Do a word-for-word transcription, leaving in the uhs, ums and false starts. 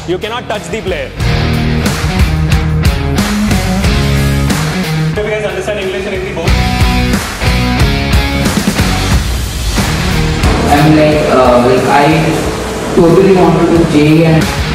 You cannot touch the player. Do you guys understand English and Hindi both? I'm like, uh, like I totally wanted to J and